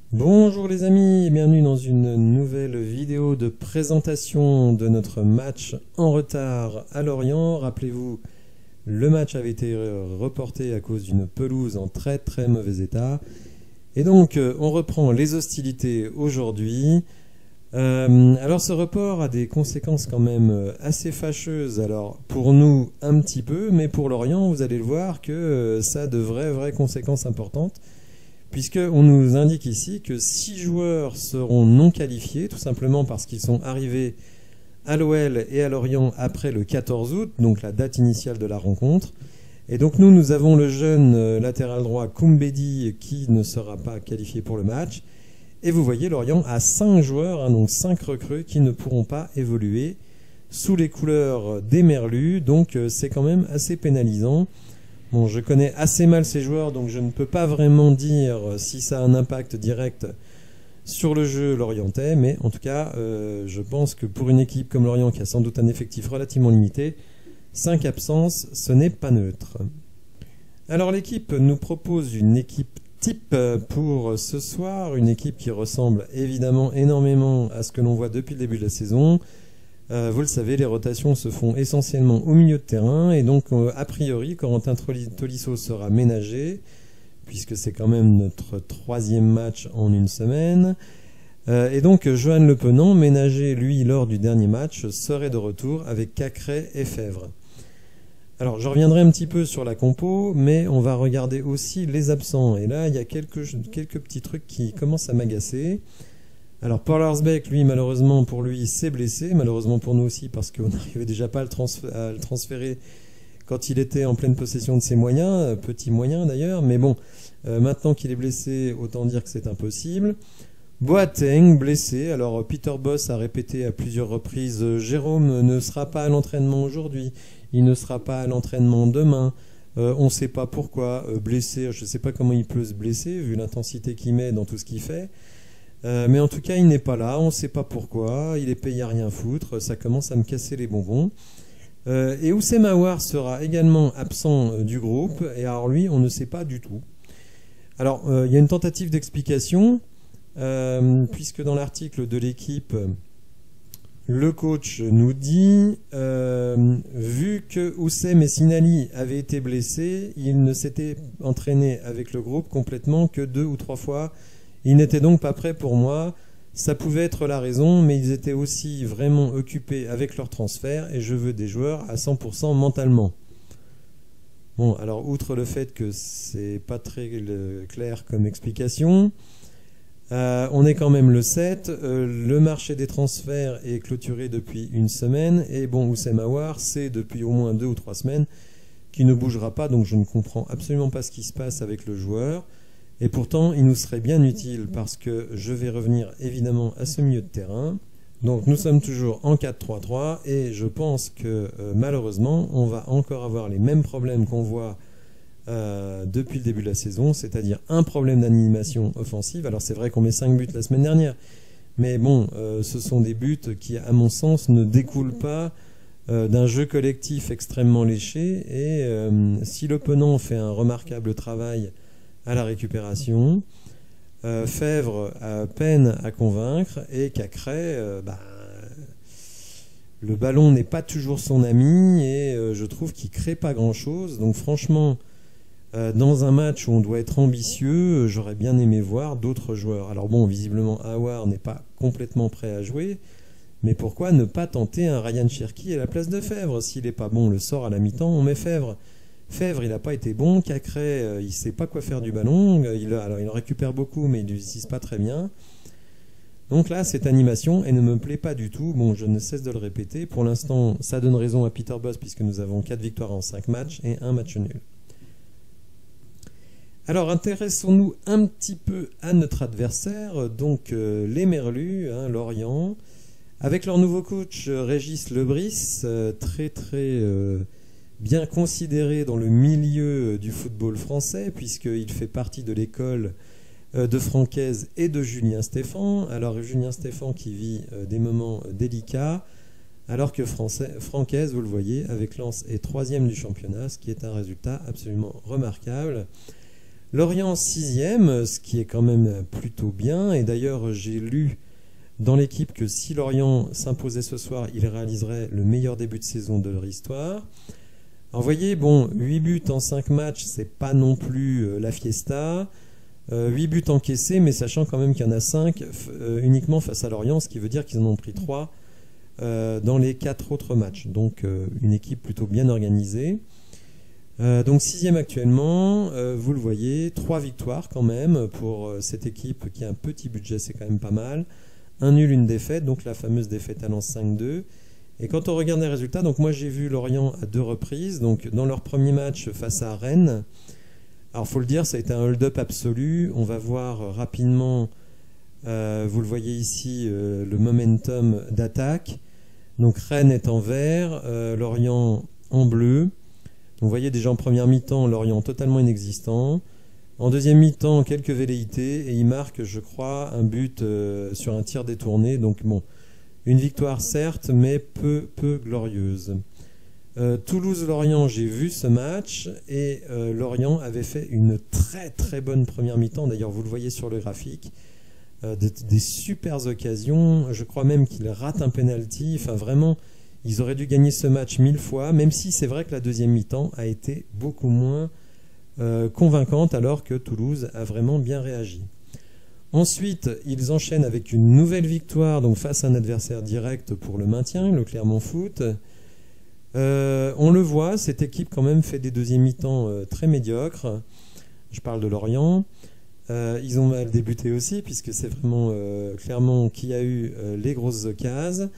Bonjour les amis et bienvenue dans une nouvelle vidéo de présentation de notre match en retard à Lorient. Rappelez-vous, le match avait été reporté à cause d'une pelouse en très très mauvais état. Et donc on reprend les hostilités aujourd'hui. Alors ce report a des conséquences quand même assez fâcheuses. Alors pour nous un petit peu, mais pour Lorient vous allez le voir que ça a de vraies conséquences importantes. Puisqu'on nous indique ici que 6 joueurs seront non qualifiés, tout simplement parce qu'ils sont arrivés à l'OL et à Lorient après le 14 août, donc la date initiale de la rencontre. Et donc nous avons le jeune latéral droit Koumbedi qui ne sera pas qualifié pour le match. Et vous voyez, Lorient a 5 joueurs, donc 5 recrues qui ne pourront pas évoluer sous les couleurs des Merlus, donc c'est quand même assez pénalisant. Bon, je connais assez mal ces joueurs, donc je ne peux pas vraiment dire si ça a un impact direct sur le jeu lorientais, mais en tout cas, je pense que pour une équipe comme Lorient, qui a sans doute un effectif relativement limité, 5 absences, ce n'est pas neutre. Alors l'équipe nous propose une équipe type pour ce soir, une équipe qui ressemble évidemment énormément à ce que l'on voit depuis le début de la saison. Vous le savez, les rotations se font essentiellement au milieu de terrain et donc a priori Corentin Tolisso sera ménagé puisque c'est quand même notre 3e match en une semaine. Et donc Johan Le Penant, ménagé lui lors du dernier match, serait de retour avec Cacré et Fèvre. Alors je reviendrai un petit peu sur la compo, mais on va regarder aussi les absents. Et là il y a quelques petits trucs qui commencent à m'agacer. Alors Paul Arsbeck, lui, malheureusement pour lui, s'est blessé, malheureusement pour nous aussi parce qu'on n'arrivait déjà pas à le transférer quand il était en pleine possession de ses moyens, petits moyens d'ailleurs, mais bon, maintenant qu'il est blessé, autant dire que c'est impossible. Boateng, blessé, alors Peter Bosz a répété à plusieurs reprises, Jérôme ne sera pas à l'entraînement aujourd'hui, il ne sera pas à l'entraînement demain, on ne sait pas pourquoi, blessé, je ne sais pas comment il peut se blesser vu l'intensité qu'il met dans tout ce qu'il fait. Mais en tout cas, il n'est pas là, on ne sait pas pourquoi, il est payé à rien foutre, ça commence à me casser les bonbons. Et Houssem Aouar sera également absent du groupe, et alors lui, on ne sait pas du tout. Alors, il y a une tentative d'explication, puisque dans l'article de l'équipe, le coach nous dit, vu que Houssem et Sinali avaient été blessés, ils ne s'étaient entraînés avec le groupe complètement que 2 ou 3 fois. Ils n'étaient donc pas prêts pour moi, ça pouvait être la raison, mais ils étaient aussi vraiment occupés avec leur transfert et je veux des joueurs à 100% mentalement. Bon, alors outre le fait que c'est pas très clair comme explication, on est quand même le 7, le marché des transferts est clôturé depuis une semaine et bon, Houssem Aouar, c'est depuis au moins 2 ou 3 semaines qu'il ne bougera pas, donc je ne comprends absolument pas ce qui se passe avec le joueur. Et pourtant, il nous serait bien utile parce que je vais revenir évidemment à ce milieu de terrain. Donc nous sommes toujours en 4-3-3 et je pense que malheureusement, on va encore avoir les mêmes problèmes qu'on voit depuis le début de la saison, c'est-à-dire un problème d'animation offensive. Alors c'est vrai qu'on met 5 buts la semaine dernière, mais bon, ce sont des buts qui, à mon sens, ne découlent pas d'un jeu collectif extrêmement léché. Et si Le Penant fait un remarquable travail à la récupération, Fèvre peine à convaincre et Cacré, le ballon n'est pas toujours son ami et je trouve qu'il ne crée pas grand chose. Donc franchement, dans un match où on doit être ambitieux, j'aurais bien aimé voir d'autres joueurs. Alors bon, visiblement Aouar n'est pas complètement prêt à jouer, mais pourquoi ne pas tenter un Ryan Cherki à la place de Fèvre? S'il n'est pas bon le sort à la mi-temps, on met Fèvre. Fèvre, il n'a pas été bon. Cacré, il ne sait pas quoi faire du ballon. Alors, il en récupère beaucoup, mais il ne l'utilise pas très bien. Donc là, cette animation, elle ne me plaît pas du tout. Bon, je ne cesse de le répéter. Pour l'instant, ça donne raison à Peter Bosz, puisque nous avons 4 victoires en 5 matchs et 1 match nul. Alors, intéressons-nous un petit peu à notre adversaire, donc les Merlus, Lorient, avec leur nouveau coach Régis Lebris, très bien considéré dans le milieu du football français, puisqu'il fait partie de l'école de Francaise et de Julien Stéphan. Alors Julien Stéphan qui vit des moments délicats, alors que Francaise, vous le voyez, avec Lens est 3e du championnat, ce qui est un résultat absolument remarquable. Lorient 6e, ce qui est quand même plutôt bien. Et d'ailleurs, j'ai lu dans l'équipe que si Lorient s'imposait ce soir, il réaliserait le meilleur début de saison de leur histoire. Alors vous voyez, bon, 8 buts en 5 matchs, c'est pas non plus la fiesta. 8 buts encaissés, mais sachant quand même qu'il y en a 5 uniquement face à Lorient, ce qui veut dire qu'ils en ont pris 3 dans les 4 autres matchs. Donc une équipe plutôt bien organisée. Donc 6e actuellement, vous le voyez, 3 victoires quand même pour cette équipe qui a un petit budget, c'est quand même pas mal. Un nul, une défaite, donc la fameuse défaite à Lens 5-2. Et quand on regarde les résultats, donc moi j'ai vu Lorient à 2 reprises, donc dans leur premier match face à Rennes. Alors faut le dire, ça a été un hold-up absolu. On va voir rapidement, vous le voyez ici, le momentum d'attaque. Donc Rennes est en vert, Lorient en bleu. Donc, vous voyez déjà en première mi-temps, Lorient totalement inexistant. En deuxième mi-temps, quelques velléités et il marque, je crois, un but sur un tir détourné. Donc bon, une victoire certes, mais peu glorieuse. Toulouse-Lorient, j'ai vu ce match et Lorient avait fait une très bonne première mi-temps. D'ailleurs, vous le voyez sur le graphique. Des super occasions. Je crois même qu'il rate un penalty. Enfin, vraiment, ils auraient dû gagner ce match 1000 fois, même si c'est vrai que la deuxième mi-temps a été beaucoup moins convaincante, alors que Toulouse a vraiment bien réagi. Ensuite, ils enchaînent avec une nouvelle victoire donc face à un adversaire direct pour le maintien, le Clermont Foot. On le voit, cette équipe quand même fait des deuxièmes mi-temps très médiocres. Je parle de Lorient. Ils ont mal débuté aussi, puisque c'est vraiment Clermont qui a eu les grosses occasions.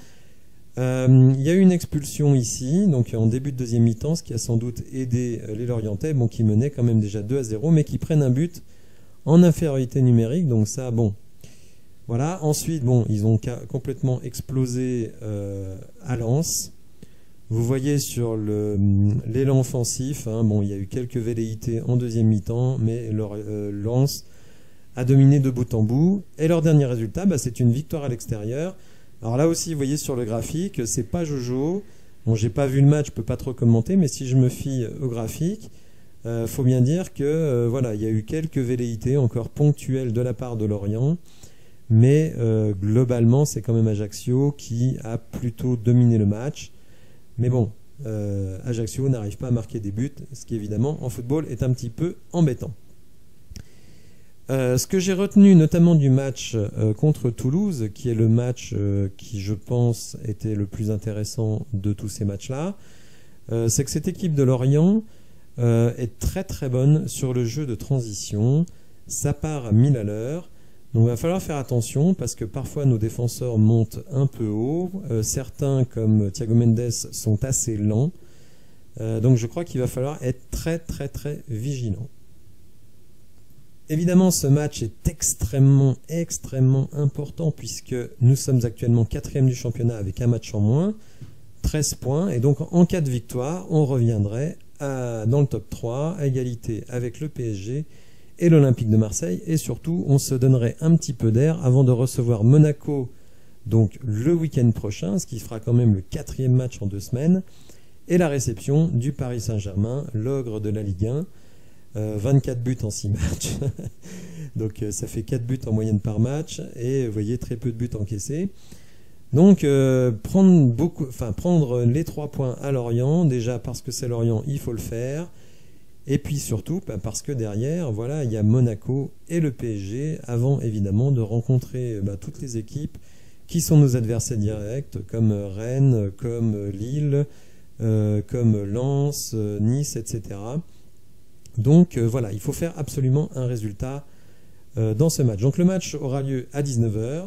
Il y a eu une expulsion ici, donc en début de deuxième mi-temps, ce qui a sans doute aidé les Lorientais, bon, qui menaient quand même déjà 2-0, mais qui prennent un but en infériorité numérique, donc ça, bon. Voilà, ensuite, bon, ils ont complètement explosé à Lens. Vous voyez sur l'élan offensif, hein, bon, il y a eu quelques velléités en deuxième mi-temps, mais Lens a dominé de bout en bout. Et leur dernier résultat, bah, c'est une victoire à l'extérieur. Alors là aussi, vous voyez sur le graphique, c'est pas Jojo. Bon, j'ai pas vu le match, je peux pas trop commenter, mais si je me fie au graphique, faut bien dire que voilà, il y a eu quelques velléités encore ponctuelles de la part de Lorient, mais globalement, c'est quand même Ajaccio qui a plutôt dominé le match. Mais bon, Ajaccio n'arrive pas à marquer des buts, ce qui évidemment en football est un petit peu embêtant. Ce que j'ai retenu notamment du match contre Toulouse, qui est le match qui je pense était le plus intéressant de tous ces matchs-là, c'est que cette équipe de Lorient est très bonne sur le jeu de transition. Ça part à 1000 à l'heure. Donc il va falloir faire attention parce que parfois nos défenseurs montent un peu haut. Certains comme Thiago Mendes sont assez lents. Donc je crois qu'il va falloir être très vigilant. Évidemment, ce match est extrêmement important puisque nous sommes actuellement 4e du championnat avec un match en moins, 13 points. Et donc en cas de victoire, on reviendrait dans le top 3 à égalité avec le PSG et l'Olympique de Marseille. Et surtout, on se donnerait un petit peu d'air avant de recevoir Monaco donc le week-end prochain, ce qui fera quand même le 4e match en 2 semaines. Et la réception du Paris Saint-Germain, l'ogre de la Ligue 1. 24 buts en 6 matchs. Donc ça fait 4 buts en moyenne par match. Et vous voyez, très peu de buts encaissés. Donc prendre les 3 points à Lorient, déjà parce que c'est Lorient, il faut le faire. Et puis surtout parce que derrière, voilà, il y a Monaco et le PSG, avant évidemment de rencontrer toutes les équipes qui sont nos adversaires directs, comme Rennes, comme Lille, comme Lens, Nice, etc. Donc voilà, il faut faire absolument un résultat dans ce match. Donc le match aura lieu à 19 h.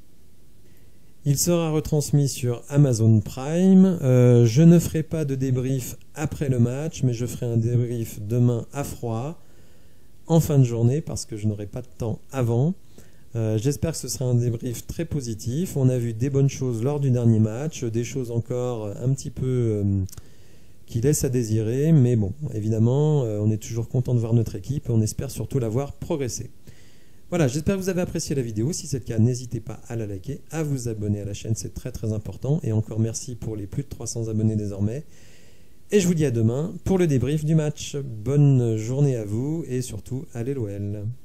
Il sera retransmis sur Amazon Prime. Je ne ferai pas de débrief après le match, mais je ferai un débrief demain à froid, en fin de journée, parce que je n'aurai pas de temps avant. J'espère que ce sera un débrief très positif. On a vu des bonnes choses lors du dernier match, des choses encore un petit peu qui laissent à désirer, mais bon, évidemment, on est toujours content de voir notre équipe et on espère surtout la voir progresser. Voilà, j'espère que vous avez apprécié la vidéo. Si c'est le cas, n'hésitez pas à la liker, à vous abonner à la chaîne, c'est très important. Et encore merci pour les plus de 300 abonnés désormais. Et je vous dis à demain pour le débrief du match. Bonne journée à vous et surtout, allez l'OL.